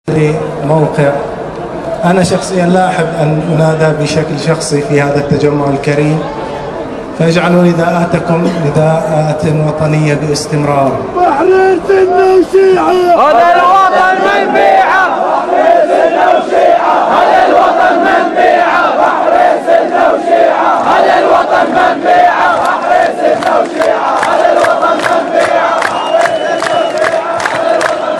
موقع. أنا شخصيا لا أحب أن أنادى بشكل شخصي في هذا التجمع الكريم، فاجعلوا نداءاتكم نداءات وطنية باستمرار. بحرين سنة وشيعة هذا الوطن منبيعة، بحرين سنة وشيعة هذا الوطن منبيعة، بحرين سنة وشيعة هذا الوطن منبيعة، بحرين سنة وشيعة هذا الوطن منبيعة، بحرين سنة وشيعة هذا الوطن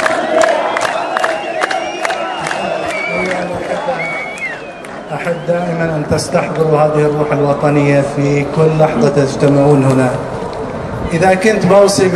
منبيعة. أحب دائما أن تستحضروا هذه الروح الوطنية في كل لحظة تجتمعون هنا. إذا كنت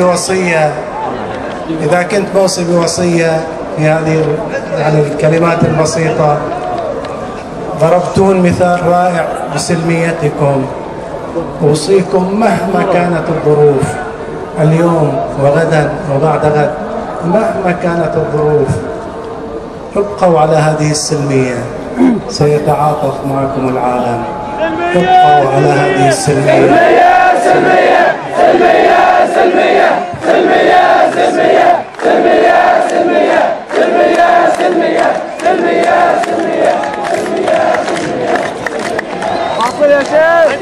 بوصي بوصية في هذه الكلمات البسيطة، ضربتون مثال رائع بسلميتكم. أوصيكم مهما كانت الظروف اليوم وغدا وبعد غد، مهما كانت الظروف ابقوا على هذه السلمية، سيتعاطف معكم العالم. ابقوا على هذه السلمية. سلمية سلمية سلمية سلمية سلمية سلمية سلمية سلمية سلمية سلمية سلمية سلمية سلمية. حاصل يا شيخ.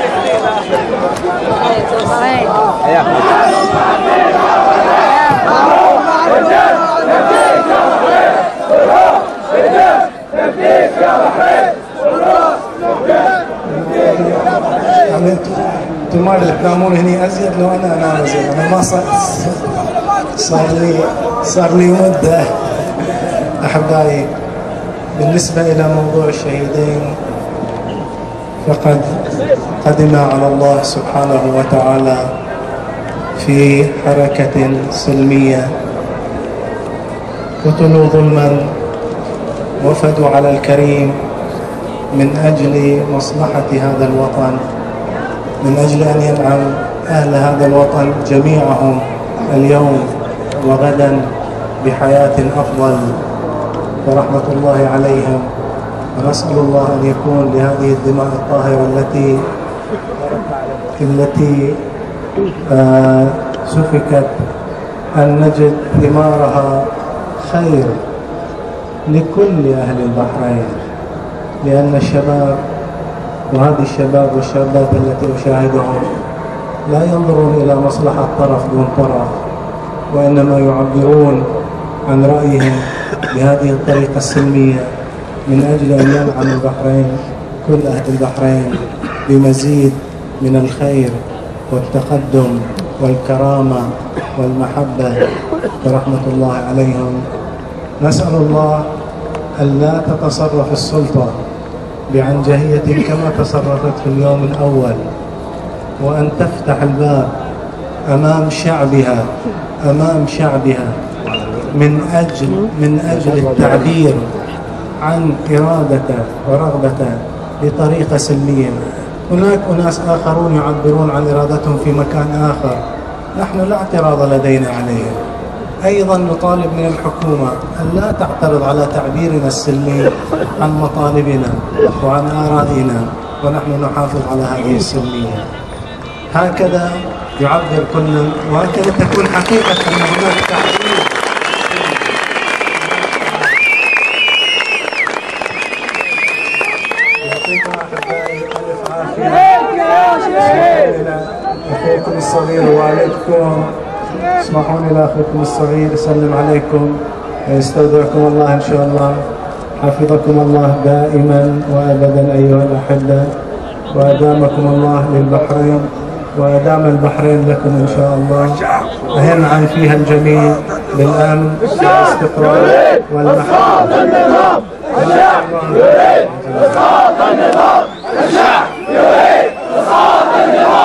انتم ما تنامون هني ازيد لو انا انام ازيد. انا ما صار لي مده. احبائي، بالنسبه الى موضوع الشهيدين، فقد قدم على الله سبحانه وتعالى في حركه سلميه، قتلوا ظلما وفدوا على الكريم من أجل مصلحة هذا الوطن، من أجل أن ينعم أهل هذا الوطن جميعهم اليوم وغدا بحياة أفضل ورحمة الله عليهم. ونسأل الله أن يكون لهذه الدماء الطاهرة التي سفكت أن نجد ثمارها خير لكل أهل البحرين، لأن الشباب وهذه الشباب والشابات التي أشاهدهم لا ينظرون إلى مصلحة طرف دون طرف، وإنما يعبرون عن رأيهم بهذه الطريقة السلمية من أجل أن ينعم البحرين، كل أهل البحرين، بمزيد من الخير والتقدم والكرامة والمحبة ورحمة الله عليهم. نسأل الله أن لا تتصرف السلطة بعنجهية كما تصرفت في اليوم الأول، وأن تفتح الباب أمام شعبها من أجل التعبير عن إرادته ورغبته بطريقة سلمية. هناك أناس آخرون يعبرون عن إرادتهم في مكان آخر، نحن لا اعتراض لدينا عليه. أيضا نطالب من الحكومة أن لا تعترض على تعبيرنا السلمي عن مطالبنا وعن آرائنا، ونحن نحافظ على هذه السلمية. هكذا يعبر كل، وهكذا تكون حقيقة أن هناك تعبير. يعطيكم أحبائي ألف عافية. أخوكم الصغير ووالدكم، اسمحوا لي لأخوكم الصغير يسلم عليكم ويستودعكم الله إن شاء الله. حفظكم الله دائما وأبدا أيها الأحبة، وأدامكم الله للبحرين وأدام البحرين لكم إن شاء الله، وينعم فيها الجميع بالأمن والاستقرار والمحبة. الشعب يريد إسقاط النظام، الشعب يريد إسقاط النظام.